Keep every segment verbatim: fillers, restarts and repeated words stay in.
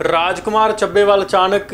राजकुमार ਚੱਬੇਵਾਲ अचानक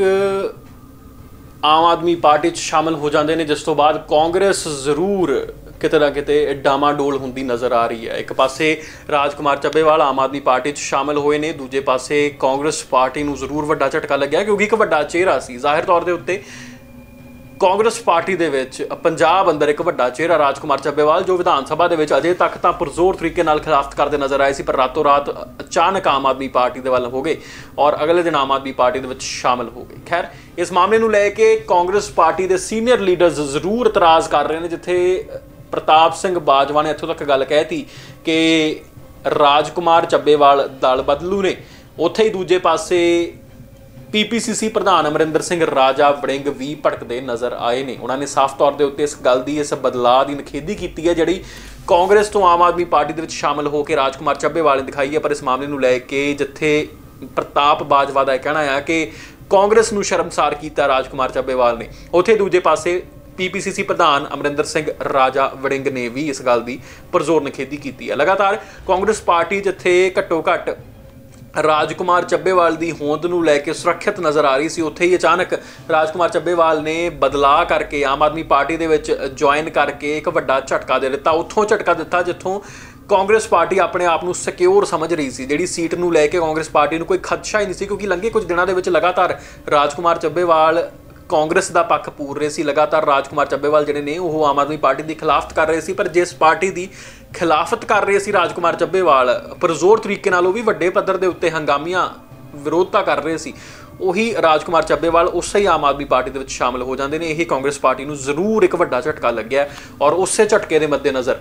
आम आदमी पार्टी शामिल हो जाते हैं, जिस तो बाद कांग्रेस जरूर किते ना किते डामाडोल होंदी नज़र आ रही है। एक पासे राजकुमार ਚੱਬੇਵਾਲ आम आदमी पार्टी शामिल होए ने, दूजे पासे कांग्रेस पार्टी नूं जरूर वड्डा झटका लग्या क्योंकि एक वड्डा चेहरा सी। जाहिर तौर के उत्ते कांग्रेस पार्टी दे विच पंजाब अंदर एक वड्डा चेहरा राजकुमार ਚੱਬੇਵਾਲ, जो विधान सभा दे विच अजे तक तां पुरजोर तरीके नाल खिलाफत करते नज़र आए सी, पर रातों रात अचानक आम आदमी पार्टी दे वल हो गए और अगले दिन आम आदमी पार्टी दे विच शामिल हो गए। खैर, इस मामले नूं लैके कांग्रेस पार्टी दे सीनियर लीडर्स जरूर इतराज़ कर रहे हैं, जिथे प्रताप सिंह बाजवा ने इत्थों तक गल कहती कि राजकुमार ਚੱਬੇਵਾਲ दल बदलू ने, उत्थे ही दूजे पासे पी पी सी सी प्रधान अमरिंदर सिंह राजा वड़िंग भी भड़कते नज़र आए ने। उन्होंने साफ तौर के उत्ते इस गल की, इस बदलाव की निखेधी की है जिहड़ी कांग्रेस तो आम आदमी पार्टी दे विच शामिल होकर राजकुमार ਚੱਬੇਵਾਲ ने दिखाई है। पर इस मामले नूं लैके जिथे प्रताप बाजवा का कहना है कि कांग्रेस नूं शर्मसार किया राजकुमार ਚੱਬੇਵਾਲ ने, उत्थे दूजे पासे पी पी सी सी प्रधान अमरिंदर सिंह राजा वड़िंग ने भी इस गल की पुरजोर निखेधी की है। लगातार कांग्रेस पार्टी जिथे घट्टो घट्ट राजकुमार ਚੱਬੇਵਾਲ की होंद नूं लैके सुरक्षित नज़र आ रही सी, उत्थे ही अचानक राजकुमार ਚੱਬੇਵਾਲ ने बदलाव करके आम आदमी पार्टी दे विच ज्वाइन करके एक वड्डा झटका दे दिता। उत्थों झटका दिता जिथों कांग्रेस पार्टी अपने आप को सिक्योर समझ रही सी। जिहड़ी सीट नूं लैके कांग्रेस पार्टी नूं कोई खदशा ही नहीं सी, क्योंकि लंघे कुछ दिनों के लगातार राजकुमार ਚੱਬੇਵਾਲ कांग्रेस का पक्ष पूर रहे सी। लगातार राजकुमार ਚੱਬੇਵਾਲ जिहड़े ने वो आम आदमी पार्टी की खिलाफत कर रहे सी, पर जिस पार्टी की खिलाफत कर रहे सी राजकुमार ਚੱਬੇਵਾਲ पुरजोर तरीके नाल भी वड्डे पद्धर के उत्ते हंगामियां विरोधता कर रहे सी, उही राजकुमार ਚੱਬੇਵਾਲ उस ही आम आदमी पार्टी के शामिल हो जाते हैं। यही कांग्रेस पार्टी को जरूर एक वड्डा झटका लग्या और उस झटके के मद्देनज़र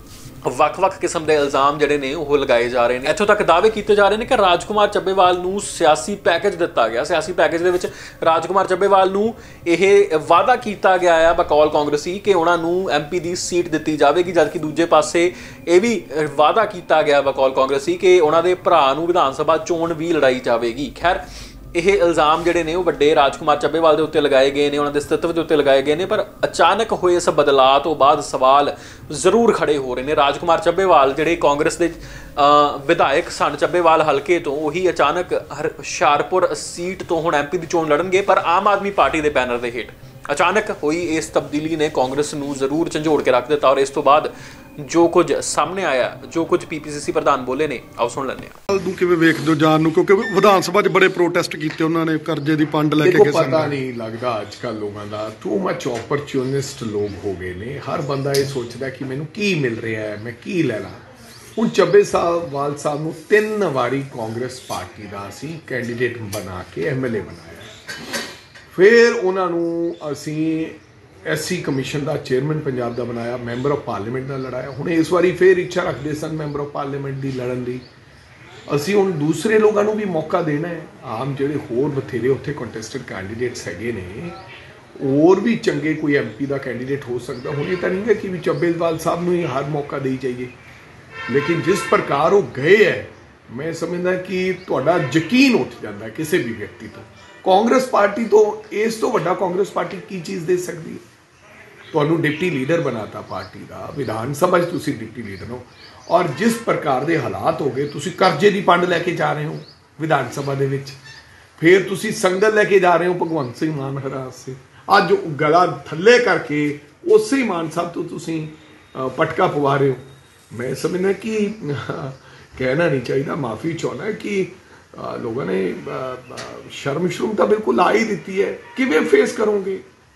ਵੱਖ-ਵੱਖ किस्म के इल्जाम जिहड़े ने वो लगाए जा रहे हैं। इत्थों तक दावे किए जा रहे हैं कि राजकुमार ਚੱਬੇਵਾਲ नूं सियासी पैकेज दिता गया। सियासी पैकेज दे विच राजकुमार ਚੱਬੇਵਾਲ नूं यह वादा किया गया है बकौल कांग्रेसी कि उन्होंने एम पी की सीट दी जाएगी, जबकि दूजे पासे यह भी वादा किया गया बकौल कांग्रेसी कि उन्होंने भरा नूं विधान सभा चोण भी लड़ाई जाएगी। खैर, यह इल्जाम जिहड़े ने वड्डे राजकुमार ਚੱਬੇਵਾਲ के उत्ते लगाए गए हैं, उन्होंने अस्तित्व के उत्ते लगाए गए हैं, पर अचानक हुए इस बदलाव तो बाद सवाल जरूर खड़े हो रहे हैं। राजकुमार ਚੱਬੇਵਾਲ जिहड़े कांग्रेस के विधायक सन ਚੱਬੇਵਾਲ हल्के तो वही अचानक हुशियारपुर सीट तो हुण एम पी की चोण लड़नगे, पर आम आदमी पार्टी के बैनर के हेठ अचानक हुई इस तब्दीली ने कांग्रेस नूं जरूर झंझोड़ के रख दिता। और इस तो बाद जो कुछ सामने आया, जो कुछ पी पी सी सी प्रधान बोले ने, आओ सुन लैंदे हां। किवें वेखदे हो जान नूं, क्योंकि विधान सभा च बड़े प्रोटेस्ट कीते उन्होंने, कर्जे की पंड लैके के पता नहीं लगता अजकल लोगों का टू मच ऑपरचुनिस्ट लोग हो गए ने। हर बंदा ये सोचता कि मैनूं की मिल रहा है, मैं की लै ला। हुण ਚੱਬੇਵਾਲ साहब नूं तीन वारी कांग्रेस पार्टी का असीं कैंडीडेट बना के एम एल ए बनाया, फिर उन्होंने असी एस सी कमीशन का चेयरमैन पंजाब का बनाया, मैंबर ऑफ पार्लीमेंट का लड़ाया। हुण इस बारी फिर इच्छा रखते सन मैंबर ऑफ पार्लीमेंट की लड़न की। असी हुण दूसरे लोगों को भी मौका देना है। आम जिहड़े होर बथेरे उत्थे कंटेस्टेड कैंडीडेट्स हैगे ने, और भी चंगे कोई एम पी का कैंडीडेट हो सकता। हुण ये तो नहीं है कि भी ਚੱਬੇਵਾਲ साहब नूं ही हर मौका दी जाइए, लेकिन जिस प्रकार वो गए है, मैं समझदा कि तुहाडा यकीन उठ जाता है किसी भी व्यक्ति तो। कांग्रेस पार्टी तो इस तो वड्डा कांग्रेस पार्टी की चीज़ दे सकती है? तुहानू डिप्टी लीडर बनाता पार्टी का, विधान सभा तुसीं डिप्टी लीडर हो, और जिस प्रकार के हालात हो गए, तुसीं कर्जे की पंड लैके जा रहे हो विधान सभा दे विच, फिर तुसीं संगत लैके जा रहे हो भगवंत सिंह मान हरास से, अज गला थल्ले करके उस ही मान साहब तो तुसीं पटका पवा रहे हो। मैं समझना कि कहना नहीं चाहिए, माफ़ी चाहना है कि लोगों ने शर्म शर्म तो बिल्कुल आ ही दी है। किवें फेस करोगे?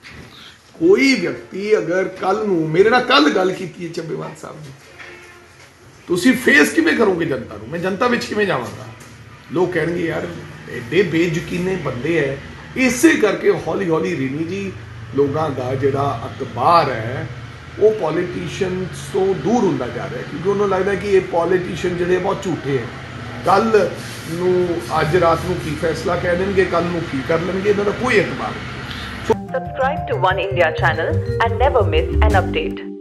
कोई व्यक्ति अगर कल नूं मेरे नाल कल गल की ਚੱਬੇਵਾਲ साहब ने, तुसीं फेस किवें करोगे जनता नूं? मैं जनता विच किवें जावांगा? लोग कहेंगे यार एडे बेयकीने बंदे है। इसे करके हौली हौली रिनी जी लोगों का जिहड़ा अतबार है वो पॉलीटिशियंस तो दूर होंदा जा रहा है, क्योंकि उन्होंने लगता है कि ये पॉलीटिशियन जिहड़े बहुत झूठे हैं। कल नूं अज रात नूं की फैसला कह देंगे, कल नूं की कर लेंगे, इन्हां दा कोई एतबार नहीं। Subscribe to One India channel and never miss an update.